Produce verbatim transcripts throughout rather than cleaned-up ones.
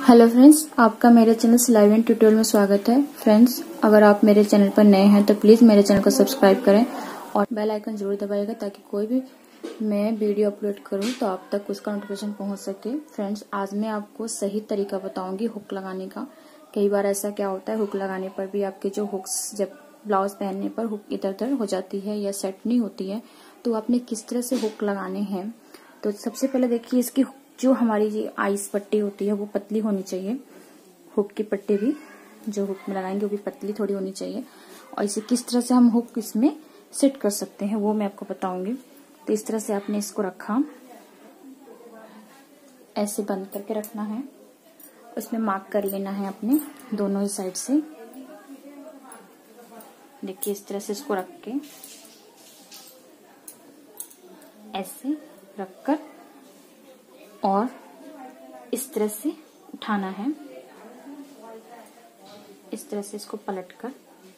Hello friends, आपका मेरे channel सिलाई एंड ट्यूटोरियल में स्वागत है। फ्रेंड्स, अगर आप मेरे चैनल पर नए हैं तो प्लीज़ मेरे चैनल को सब्सक्राइब करें और बेल आइकन जरूर दबाइएगा ताकि कोई भी मैं वीडियो अपलोड करूं तो आप तक उसका नोटिफिकेशन पहुंच सके। फ्रेंड्स, आज मैं आपको सही तरीका बताऊंगी हुक लगाने का। कई बार ऐसा क्या होता है, हुक लगाने पर भी आपके जो हुक्स जब ब्लाउज पहनने पर हुक इधर उधर हो जाती है या सेट नहीं होती है, तो आपने किस तरह से हुक लगाने हैं। तो सबसे पहले देखिए, इसकी जो हमारी ये आइस पट्टी होती है वो पतली होनी चाहिए। हुक की पट्टी भी जो हुक में लगाएंगे वो भी पतली थोड़ी होनी चाहिए। और इसे किस तरह से हम हुक इसमें सेट कर सकते हैं वो मैं आपको बताऊंगी। तो इस तरह से आपने इसको रखा, ऐसे बंद करके रखना है। उसमें मार्क कर लेना है अपने दोनों ही साइड से। देखिए, इस तरह से इसको रख के ऐसे रखकर और इस तरह से उठाना है। इस तरह से इसको पलटकर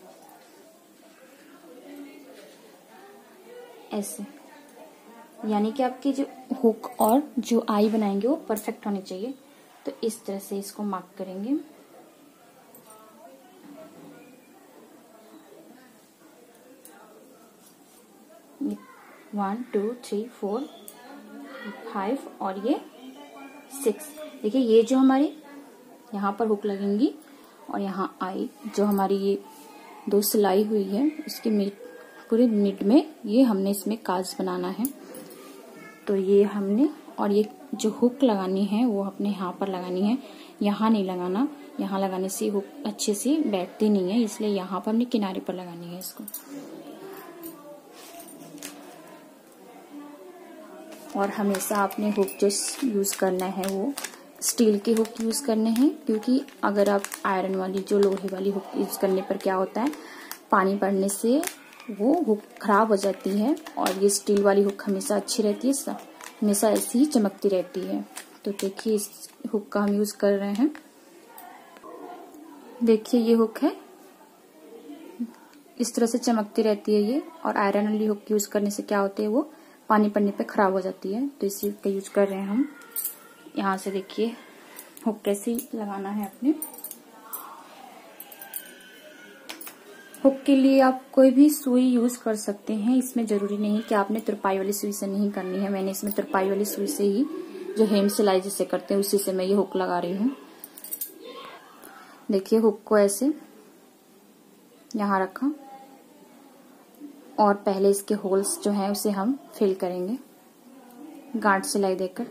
ऐसे, यानी कि आपकी जो हुक और जो आई बनाएंगे वो परफेक्ट होनी चाहिए। तो इस तरह से इसको मार्क करेंगे। One two three four five और ये सिक्स। देखिए, ये जो हमारी यहाँ पर हुक लगेंगी और यहाँ आई जो हमारी ये दो सिलाई हुई है इसके मिड, पूरे मिड में ये हमने इसमें काज बनाना है। तो ये हमने, और ये जो हुक लगानी है वो अपने यहाँ पर लगानी है, यहाँ नहीं लगाना। यहाँ लगाने से हुक अच्छे से बैठती नहीं है, इसलिए यहाँ पर हमने किनारे पर लगानी है इसको। और हमेशा आपने हुक जो यूज करना है वो स्टील के हुक यूज करने हैं, क्योंकि अगर आप आयरन वाली जो लोहे वाली हुक यूज करने पर क्या होता है, पानी पड़ने से वो हुक खराब हो जाती है। और ये स्टील वाली हुक हमेशा अच्छी रहती है, हमेशा ऐसी ही चमकती रहती है। तो देखिए, इस हुक का हम यूज कर रहे हैं। देखिए, ये हुक है, इस तरह से चमकती रहती है ये। और आयरन वाली हुक यूज करने से क्या होती है, वो पानी पड़ने पे खराब हो जाती है। तो इसी का यूज कर रहे हैं हम। यहाँ से देखिए हुक कैसे लगाना है अपने। हुक के लिए आप कोई भी सुई यूज कर सकते हैं, इसमें जरूरी नहीं कि आपने तुरपाई वाली सुई से नहीं करनी है। मैंने इसमें तुरपाई वाली सुई से ही, जो हेम सिलाई जिसे करते हैं उसी से मैं ये हुक लगा रही हूँ। देखिए, हुक को ऐसे यहाँ रखा और पहले इसके होल्स जो हैं उसे हम फिल करेंगे गांठ सिलाई देकर।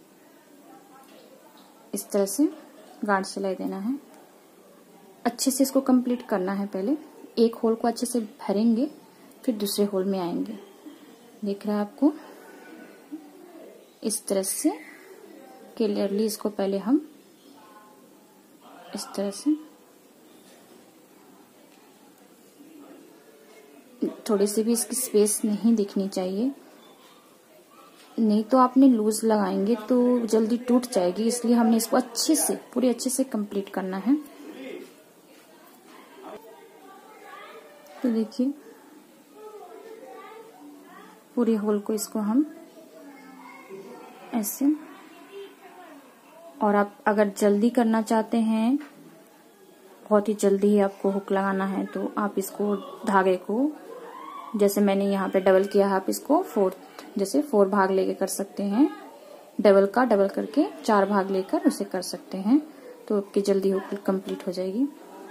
इस तरह से गांठ सिलाई देना है, अच्छे से इसको कंप्लीट करना है। पहले एक होल को अच्छे से भरेंगे, फिर दूसरे होल में आएंगे। दिख रहा है आपको? इस तरह से क्लियरली इसको पहले हम इस तरह से, थोड़ी सी भी इसकी स्पेस नहीं दिखनी चाहिए, नहीं तो आपने लूज लगाएंगे तो जल्दी टूट जाएगी। इसलिए हमने इसको अच्छे से, पूरे अच्छे से कंप्लीट करना है। तो देखिए, पूरे होल को इसको हम ऐसे, और आप अगर जल्दी करना चाहते हैं, बहुत ही जल्दी ही आपको हुक लगाना है, तो आप इसको धागे को, जैसे मैंने यहाँ पे डबल किया है, आप इसको फोर्थ, जैसे फोर भाग लेके कर सकते हैं। डबल का डबल करके चार भाग लेकर उसे कर सकते हैं, तो आपकी जल्दी हुक कंप्लीट हो जाएगी।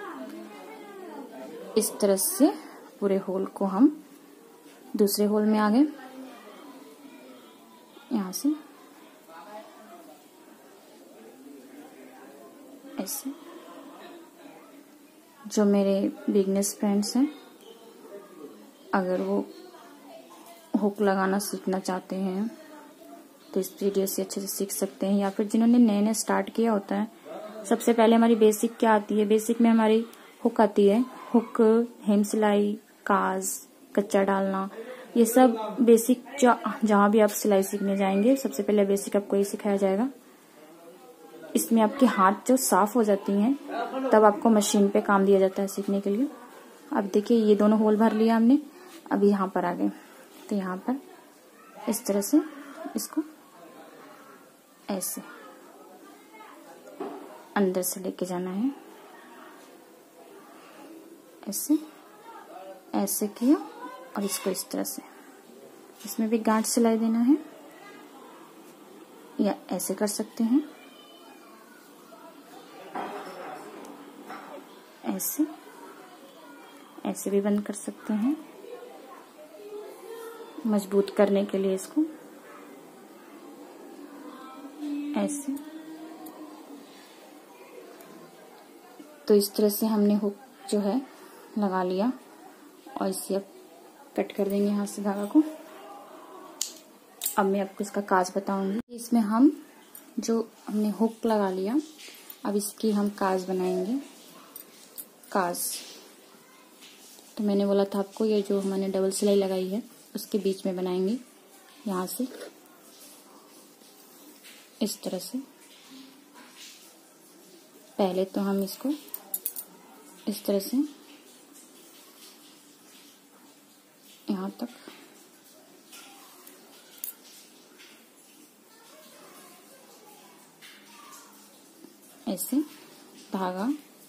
इस तरह से पूरे होल को हम, दूसरे होल में आ गए। यहाँ से ऐसे, जो मेरे बिगनर्स फ्रेंड्स हैं, अगर वो हुक लगाना सीखना चाहते हैं तो इस वीडियो से अच्छे से सीख सकते हैं। या फिर जिन्होंने नए नए स्टार्ट किया होता है, सबसे पहले हमारी बेसिक क्या आती है, बेसिक में हमारी हुक आती है। हुक, हेम सिलाई, काज, कच्चा डालना, ये सब बेसिक जहाँ भी आप सिलाई सीखने जाएंगे सबसे पहले बेसिक आपको ये सिखाया जाएगा। इसमें आपके हाथ जो साफ हो जाती हैं तब आपको मशीन पे काम दिया जाता है सीखने के लिए। अब देखिए, ये दोनों होल भर लिया हमने, अभी यहाँ पर आ गए। तो यहाँ पर इस तरह से इसको ऐसे अंदर से लेके जाना है। ऐसे ऐसे किया और इसको इस तरह से, इसमें भी गांठ सिलाई देना है, या ऐसे कर सकते हैं, ऐसे ऐसे भी बंद कर सकते हैं मजबूत करने के लिए इसको। ऐसे तो इस तरह से हमने हुक जो है लगा लिया और इसे अब कट कर देंगे हाथ से धागा को। अब मैं आपको इसका काज बताऊंगी। इसमें हम जो हमने हुक लगा लिया, अब इसकी हम काज बनाएंगे। काज तो मैंने बोला था आपको, ये जो मैंने डबल सिलाई लगाई है उसके बीच में बनाएंगे, यहाँ से इस तरह से। पहले तो हम इसको इस तरह से यहाँ तक ऐसे धागा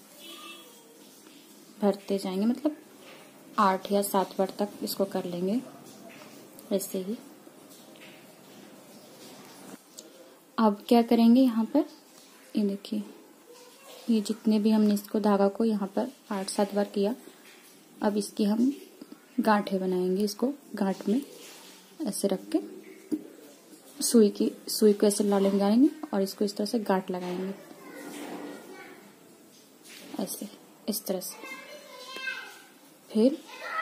भरते जाएंगे, मतलब आठ या सात बार तक इसको कर लेंगे ऐसे ही। अब क्या करेंगे, यहाँ पर ये देखिए, ये जितने भी हमने इसको धागा को यहाँ पर आठ सात बार किया, अब इसकी हम गांठें बनाएंगे। इसको गांठ में ऐसे रख के सुई की सुई को ऐसे लाले जाएंगे और इसको इस तरह से गांठ लगाएंगे, ऐसे इस तरह से। फिर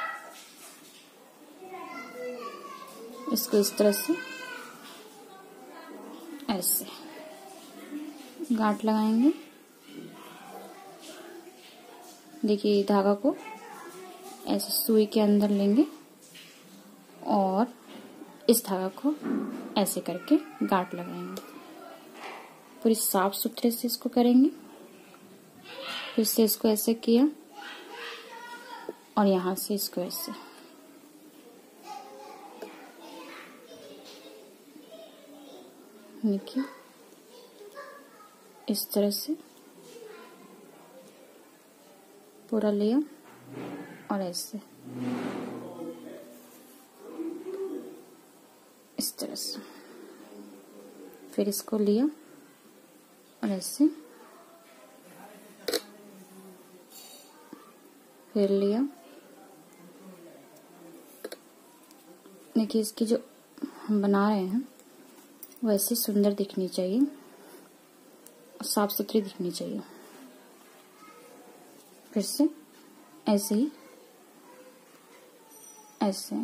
इसको इस तरह से ऐसे गांठ लगाएंगे। देखिए धागा को ऐसे सुई के अंदर लेंगे और इस धागा को ऐसे करके गांठ लगाएंगे। पूरी साफ सुथरे से इसको करेंगे। फिर से इसको ऐसे किया और यहाँ से इसको ऐसे, देखिए इस तरह से पूरा लिया और ऐसे इस तरह से। फिर इसको लिया और ऐसे, फिर लिया। देखिए इसकी जो हम बना रहे हैं वो ऐसी सुंदर दिखनी चाहिए और साफ सुथरी दिखनी चाहिए। फिर से ऐसे ही, ऐसे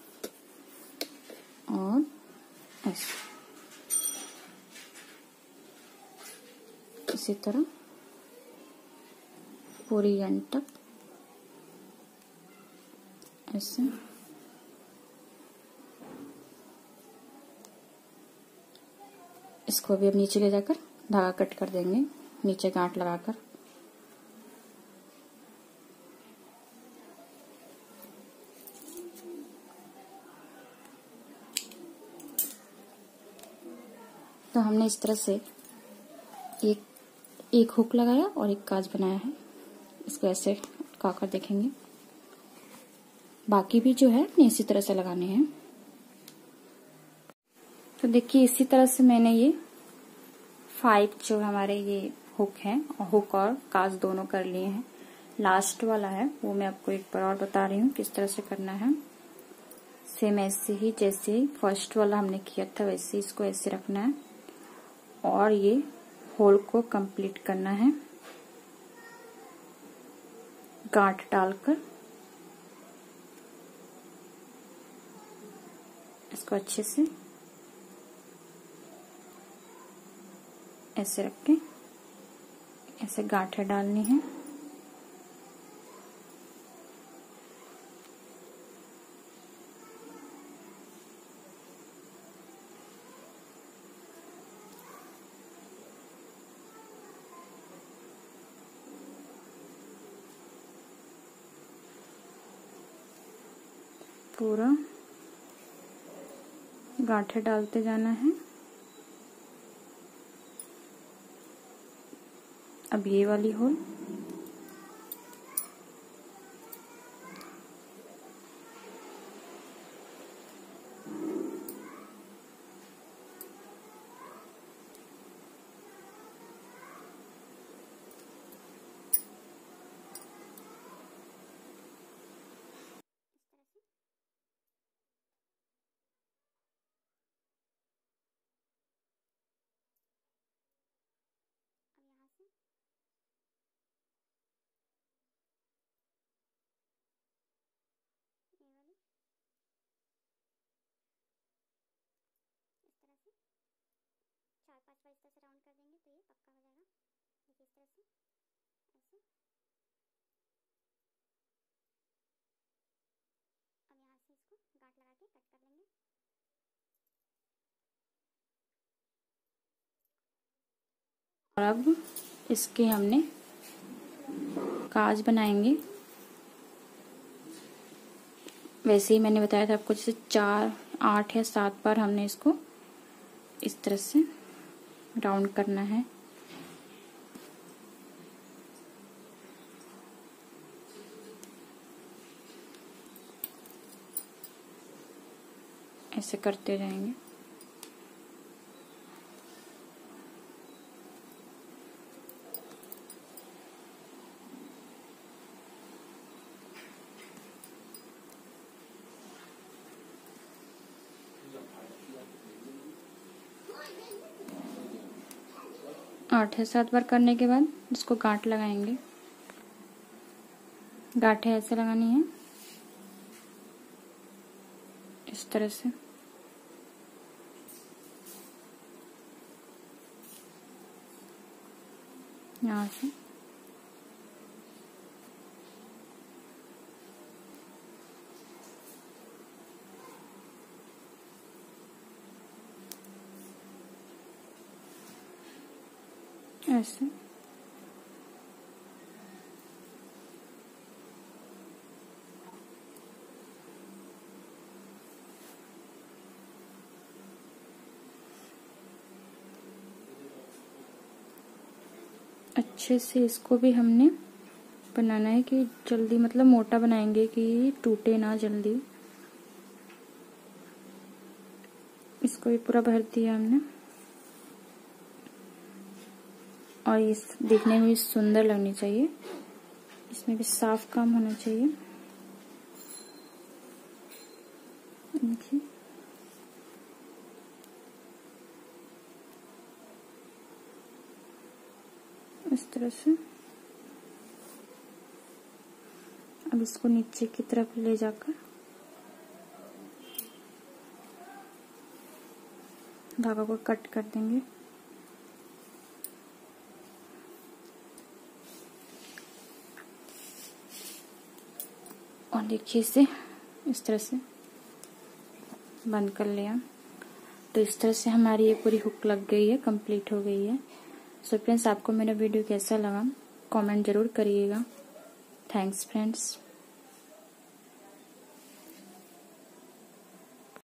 और ऐसे, इसी तरह पूरी एंड तक ऐसे। इसको भी अब नीचे ले जाकर धागा कट कर देंगे, नीचे गांठ लगाकर। तो हमने इस तरह से एक एक हुक लगाया और एक काज बनाया है। इसको ऐसे काकर देखेंगे। बाकी भी जो है इसी तरह से लगाने हैं। तो देखिए इसी तरह से मैंने ये फाइव जो हमारे ये हुक हैं, और हुक और काज दोनों कर लिए हैं। लास्ट वाला है वो मैं आपको एक बार और बता रही हूँ किस तरह से करना है। सेम ऐसे ही जैसे फर्स्ट वाला हमने किया था वैसे इसको ऐसे रखना है और ये होल को कंप्लीट करना है गांठ डालकर। इसको अच्छे से ऐसे रख के ऐसे गांठें डालनी है। पूरा गांठें डालते जाना है। अब ये वाली होल चार पांच बार इस तरह से राउंड कर देंगे तो ये पक्का हो जाएगा। देखिए इस तरह से ऐसे। अब यहाँ से इसको गांठ लगा के कट कर लेंगे। और अब इसके हमने काज बनाएंगे। वैसे ही मैंने बताया था आपको, जैसे चार आठ या सात बार हमने इसको इस तरह से राउंड करना है। ऐसे करते जाएंगे। आठ या सात बार करने के बाद इसको गांठ लगाएंगे। गांठें ऐसे लगानी है, इस तरह से। यहाँ से ऐसे। अच्छे से इसको भी हमने बनाना है कि जल्दी, मतलब मोटा बनाएंगे कि टूटे ना जल्दी। इसको भी पूरा भर दिया हमने, और इस दिखने में भी सुंदर लगनी चाहिए। इसमें भी साफ काम होना चाहिए। देखिए इस तरह से। अब इसको नीचे की तरफ ले जाकर धागा को कट कर देंगे। और देखिए इसे इस तरह से बंद कर लिया। तो इस तरह से हमारी ये पूरी हुक लग गई है, कंप्लीट हो गई है। सो फ्रेंड्स, आपको मेरा वीडियो कैसा लगा कमेंट जरूर करिएगा। Thanks friends.